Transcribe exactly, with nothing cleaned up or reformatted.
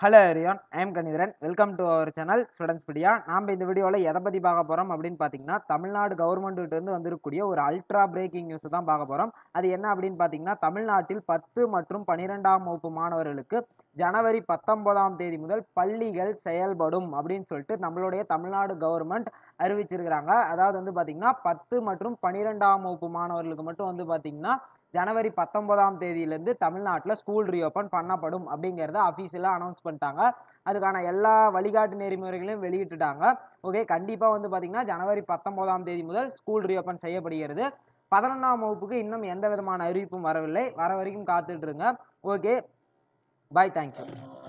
Hello everyone, I am Kanitharan. Welcome to our channel Studentspedia. நாம் இந்த வீடியோவில் எதை பற்றி பார்க்க போகிறோம் அப்படின்னு பார்த்தீங்கன்னா, தமிழ்நாடு கவர்மெண்ட்டிலிருந்து வந்திருக்கக்கூடிய ஒரு அல்ட்ரா பிரேக்கிங் நியூஸ் தான் பார்க்க போகிறோம். அது என்ன அப்படின்னு பார்த்தீங்கன்னா, தமிழ்நாட்டில் பத்து மற்றும் பன்னிரெண்டாம் வகுப்பு மாணவர்களுக்கு ஜனவரி பத்தொன்பதாம் தேதி முதல் பள்ளிகள் செயல்படும் அப்படின்னு சொல்லிட்டு நம்மளுடைய தமிழ்நாடு கவர்மெண்ட் அறிவிச்சிருக்கிறாங்க. அதாவது வந்து பார்த்தீங்கன்னா, பத்து மற்றும் பன்னிரெண்டாம் வகுப்பு மாணவர்களுக்கு மட்டும் வந்து பார்த்தீங்கன்னா ஜனவரி பத்தொன்பதாம் தேதியிலேருந்து தமிழ்நாட்டில் ஸ்கூல் ரீஓப்பன் பண்ணப்படும் அப்படிங்கிறத அஃபீஷியலாக அனௌன்ஸ் பண்ணிட்டாங்க. அதுக்கான எல்லா வழிகாட்டு நெறிமுறைகளையும் வெளியிட்டுட்டாங்க. ஓகே, கண்டிப்பாக வந்து பார்த்தீங்கன்னா ஜனவரி பத்தொன்பதாம் தேதி முதல் ஸ்கூல் ரீஓப்பன் செய்யப்படுகிறது. பதினொன்றாம் வகுப்புக்கு இன்னும் எந்த விதமான அறிவிப்பும் வரவில்லை. வர வரைக்கும் காத்துட்ருங்க. ஓகே, பாய், தேங்க்யூ.